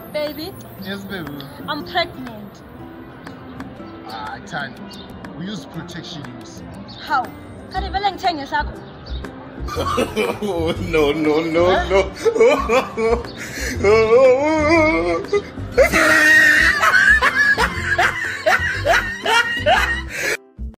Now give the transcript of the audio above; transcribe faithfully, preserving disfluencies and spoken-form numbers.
Baby? Yes, baby. I'm pregnant. Ah, Tani. We use protection use. How? Kari vele ngithenge sakho. Oh, no, no, no, Huh? no.